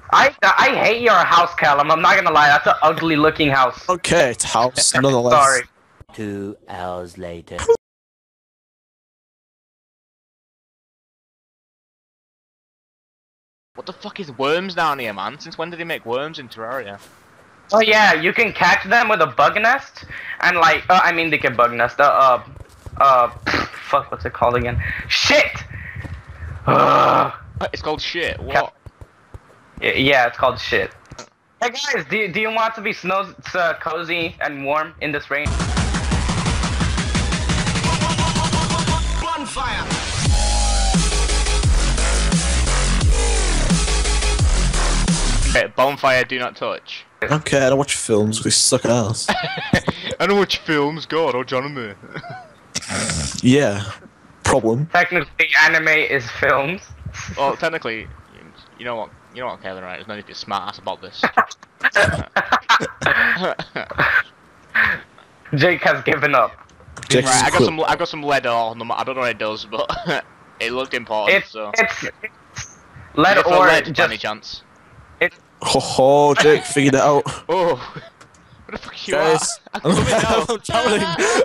I hate your house, Callum. I'm not gonna lie. That's an ugly looking house. Okay, it's house, nonetheless. Sorry. 2 hours later. What the fuck is worms down here, man? Since when did they make worms in Terraria? Oh yeah, you can catch them with a bug nest, and like, I mean they can bug nest. Fuck, what's it called again? Shit. It's called shit. What? Yeah, it's called shit. Hey guys, do you want to be cozy and warm in this rain? Bonfire! Okay, bonfire, do not touch. Okay, I don't watch films, they suck ass. I don't watch films, God, oh Johnny. Yeah. Problem. Technically, anime is films. Well, technically, you know what, Kevin, right? There's no need to be a smart ass about this. Jake has given up. Jake's Right, quit. I got some lead ore. I don't know what it does, but it looked important. It's lead Is it for or lead, by just any chance? Ho ho, Jake figured it out. Oh, what the fuck you Guys, are? I'm coming out. I'm drowning.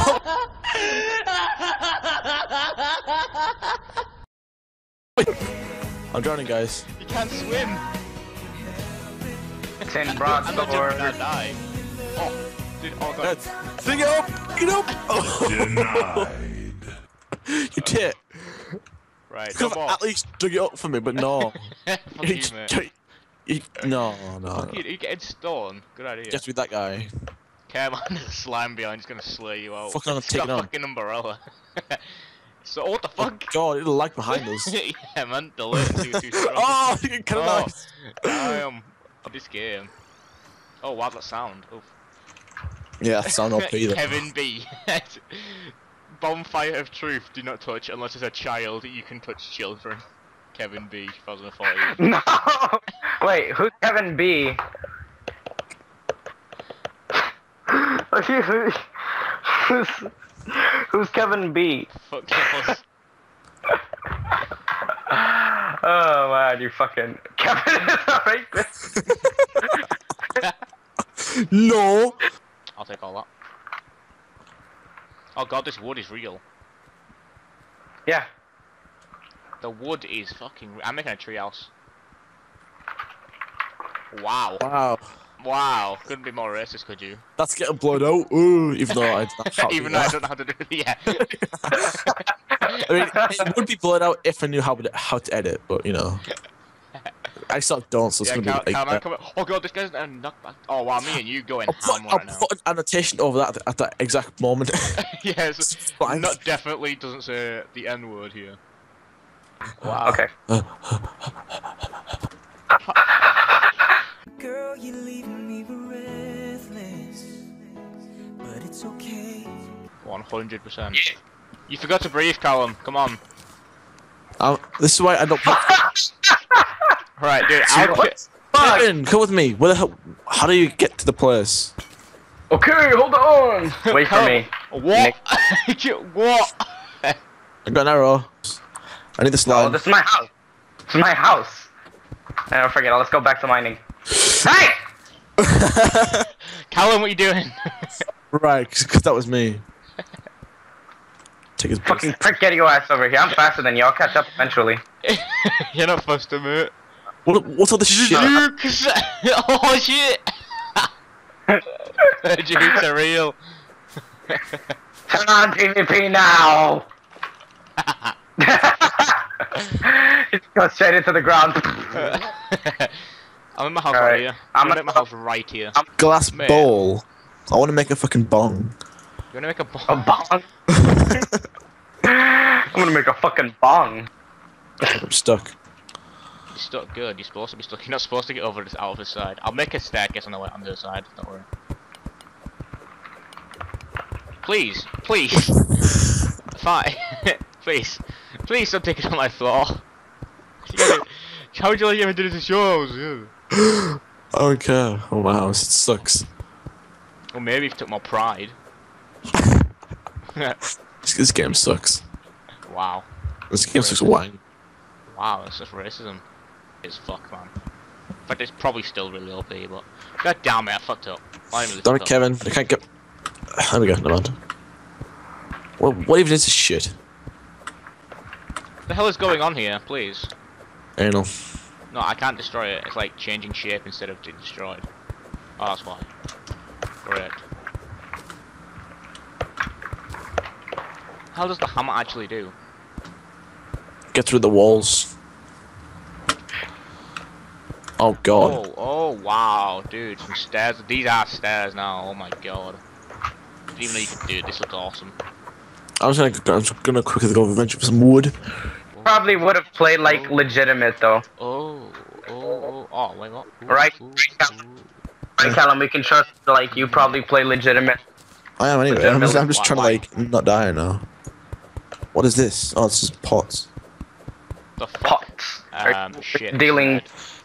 I'm drowning, guys. You can't swim. it's in I'm not jumping broadsword. down, die. Oh, dude, oh god. Guys, dig it up! Get up! Oh. Denied. You tit. Right, Could no have more. at least dug it up for me, but no. Fuck you, mate. No. You getting stoned? Good idea. You have to be that guy. Come on, there's a slime behind. He's gonna slay you out. Fucking, I'm It's got taking a on. fucking umbrella. So what the fuck? God, it'll lag behind us. Yeah, man, the latency was too strong. Oh, you kind of nice. Damn. This game. Oh wow, that sound. Oof. Yeah, that's sound OP though. Kevin B. Bonfire of truth. Do not touch unless it's a child. You can touch children. Kevin B. 2014. No. Wait, who's Kevin B? Who's Kevin B? Fuck yes. Oh man, you fucking Kevin is a rapist. No. I'll take all that. Oh god, this wood is real. Yeah. The wood is fucking. I'm making a treehouse. Wow. Wow. Wow. Couldn't be more racist, could you? That's getting blown out. Ooh, even though I Even though I don't know how to do it. Yeah. I mean, it would be blown out if I knew how to edit, but you know. I sort of don't, so it's Yeah, gonna be like. oh god, this guy's a knockback. Oh wow, me and you going ham I'll right now. put an annotation over that at that exact moment. Yes, Fine. not definitely doesn't say the N word here. Wow. Okay. Girl, you're leaving me breathless, but it's okay. 100%. You forgot to breathe, Callum. Come on. This is why I don't. Right, dude. Kevin, come with me. Where the hell? How do you get to the place? Okay, hold on. Wait for me. What? What? I got an arrow. I need this Oh, line. this is my house. This is my house. I forget it. Let's go back to mining. Hey! Callum, what are you doing? Right, because that was me. Take his Fucking prick, get your ass over here. I'm faster than you. I'll catch up eventually. You're not supposed to, mate. What's all this shit? Jukes! Oh shit! Jukes are real. Turn on PvP now! Just go straight into the ground. I'm in my house Alright, right here. I'm gonna make my house right here. Glass Mate. bowl. I want to make a fucking bong. You wanna make a A bomb? bong? I'm gonna make a fucking bong. I'm stuck. You're stuck good. You're supposed to be stuck. You're not supposed to get over this out of this side. I'll make a staircase on the way on the other side. Don't worry. Please, please. Fine. Please, please don't take it on my floor. How would you like ever do this to yours? Yeah. I don't care. Oh my house, it sucks. Or maybe if you took more pride. This game sucks. Wow. This game sucks wang. Wow, that's just racism. It's fuck, man. In fact, it's probably still really OP, but god damn it, I fucked up. Damn it, Kevin. I can't get. There we go. Never mind. What even is this shit? What the hell is going on here, please? Anal. No, I can't destroy it. It's like changing shape instead of being destroyed. Oh, that's why. Correct. How does the hammer actually do? Get through the walls. Oh god. Oh wow, dude, some stairs. These are stairs now. Oh my god. Didn't even know you could do it. This looks awesome. I'm just gonna quickly go venture for some wood. Probably would have played like legitimate though. Oh, wait, what? Ooh, Right? Right, Callum, we can trust like you probably play legitimate. I am anyway. I'm just trying to Why? like not die now. What is this? Oh, it's just pots. The fuck? Pots. Shit. Dealing.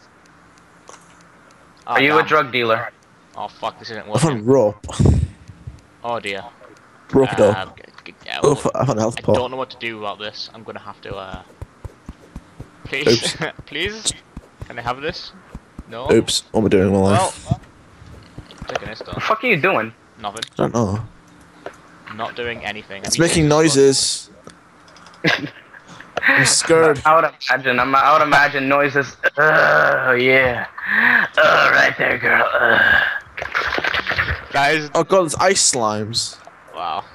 Oh, Are you a damn. drug dealer? Oh fuck, this isn't I found working. rope. Oh dear. Rope it up. Yeah, Oh, I found a health I pot. don't know what to do about this. I'm gonna have to, Please? Please? Can I have this? No? Oops. What am I doing with my life? Well, taking this What the done. fuck are you doing? Nothing. I don't know. Not doing anything. It's making noises. I'm scared. I would imagine noises. Oh yeah. Oh, right there, girl. Guys, Oh god, there's ice slimes. wow.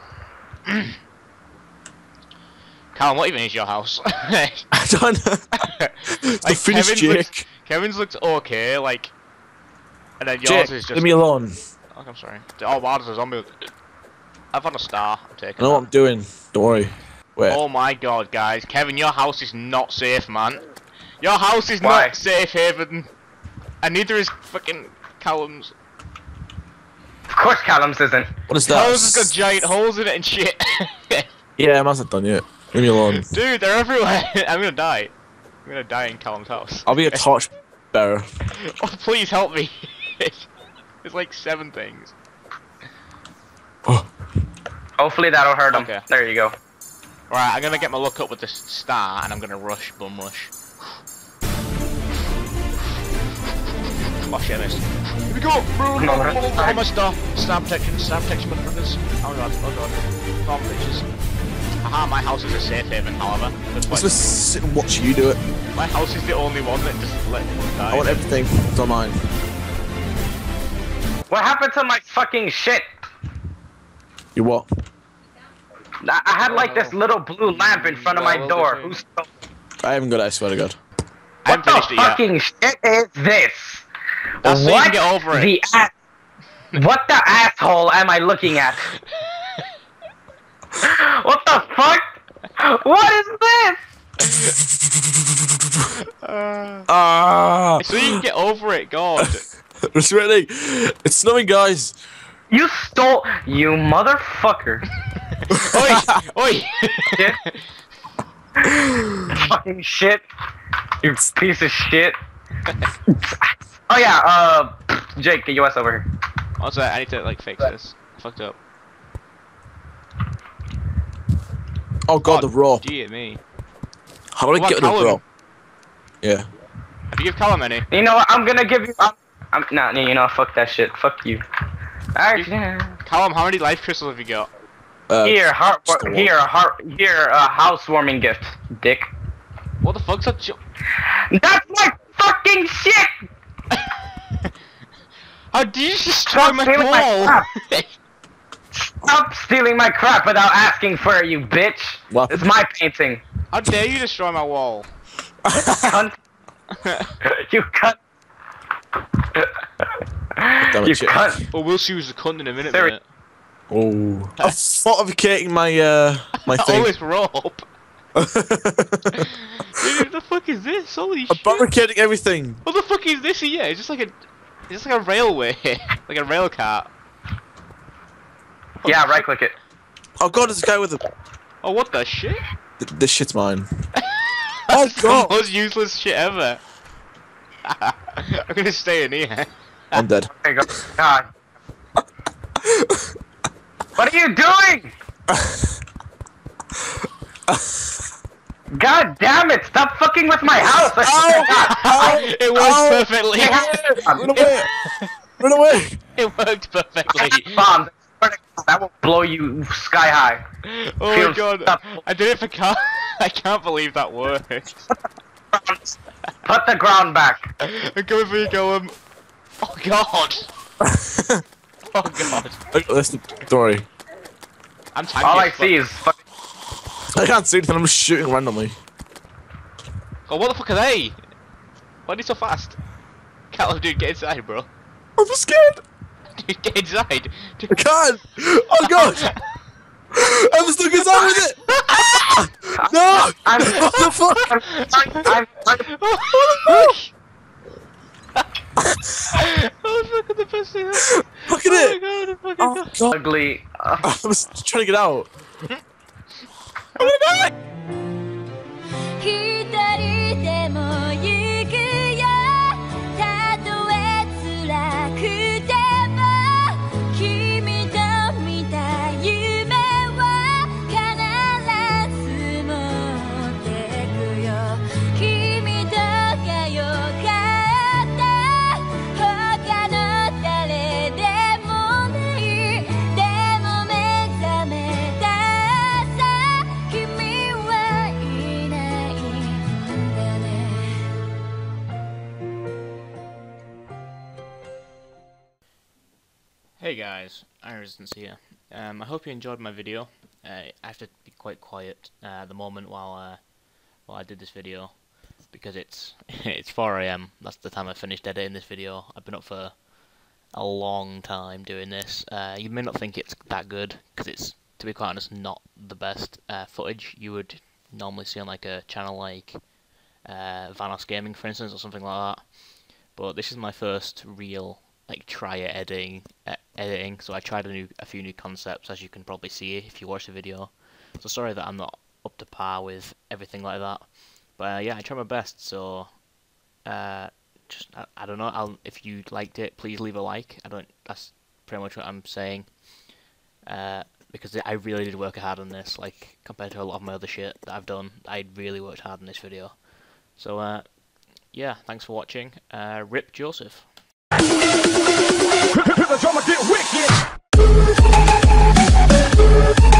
Callum, what even is your house? I don't know. It's the finished Jake. Kevin's looks okay, like, and then yours Jake, is just. leave me alone. Oh, I'm sorry. Oh wow, there's a zombie. I've had a star. I'm I taking. know what I'm doing. Don't worry. Wait. Oh my god, guys. Kevin, your house is not safe, man. Your house is Why? not safe haven. And neither is fucking Callum's. Of course, Callum's isn't. What is that? Callum's has got giant holes in it and shit. Yeah, man's not done yet. Leave me alone. Dude, they're everywhere. I'm gonna die. I'm gonna die in Callum's house. I'll be a torch bearer. Oh, please help me. There's like 7 things. Hopefully that'll hurt him. Okay. There you go. Right, I'm gonna get my luck up with this star and I'm gonna rush, bum rush. Oh shit, I missed. Here we go! Oh my star! Star protection, motherfuckers. Oh god, oh god. Farm bitches. Aha, my house is a safe haven, however. I'm supposed to sit and watch you do it. My house is the only one that just let people die. I want everything. It's on mine. What happened to my fucking shit? You what? I had like this little blue lamp in front of my door. Who stole? I haven't got it, I swear to God. I What haven't the finished it yet. fucking shit is this? That's so you what can get over it. What the asshole am I looking at? What the fuck? What is this? Ah! So you can get over it, God. It's ready. It's snowing, guys. You stole, you motherfucker. Oi! Oi! Shit. Fucking shit. You piece of shit. Oh yeah, Jake, get your ass over here. Also, I need to like fix this. I fucked up. Oh God, the rope. Gee, me. How do I What get about the Callum? rope? Yeah. Have you give Callum any? You know what? I'm gonna give you. I'm not. You know, fuck that shit. Fuck you. Alright. Callum, how many life crystals have you got? Here, just the one. here, housewarming gift, dick. What the fuck's that? That's my fucking shit. How did you just Stop destroy my stealing my wall? crap. Stop stealing my crap without asking for it, you bitch. What? It's my painting. How dare you destroy my wall? Cunt. You cunt. Damn it, You shit. cunt. Well, we'll see who's the cunt in a minute. Sorry. Mate. Oh. I'm fortificating my my All thing. this rope. Dude, what the fuck is this? Holy I'm shit! barricading everything. What the fuck is this here? It's just like a railway, like a rail cart. Yeah, right click it. Oh God, there's a guy with a. Oh, what the shit? This shit's mine. That's the God. most useless shit ever. I'm gonna stay in here. I'm dead. There you go. God. What are you doing? God damn it! Stop fucking with my house! It worked perfectly. Run away! Run away! It worked perfectly. Bomb. That will blow you sky high. Oh my god! I did it for car. I can't believe that worked. Put the ground back. I'm coming for you, Gollum. Oh god. Oh god. Listen, don't worry. I'm tanky. All I see is fucking. I can't see anything, I'm just shooting randomly. Oh, what the fuck are they? Why are they so fast? Callum, dude, get inside, bro. I'm so scared! Dude, get inside. Dude. I can't! Oh god! I'm stuck inside with it! Ah! No! What the fuck? Oh fuck, the best thing ever. Look at it! Oh my god, Oh god. ugly. I was trying to get out. I'm gonna die! 一人でも行くよたとえ辛くても君と見た夢は必ず持ってくよ君とがよかった他の誰でもないでも目覚めた朝君はいないんだね Hey guys, Irisons here. I hope you enjoyed my video. I have to be quite quiet at the moment while I did this video because it's 4 AM. That's the time I finished editing this video. I've been up for a long time doing this. You may not think it's that good because it's, to be quite honest, not the best footage you would normally see on like a channel like Vanos Gaming, for instance, or something like that. But this is my first real like try at editing, so I tried a few new concepts, as you can probably see if you watch the video. So sorry that I'm not up to par with everything like that, but yeah, I tried my best. So just I don't know. If you liked it, please leave a like. That's pretty much what I'm saying. Because I really did work hard on this, like compared to a lot of my other shit that I've done. I really worked hard on this video. So yeah, thanks for watching. Rip Joseph. The drummer get wicked.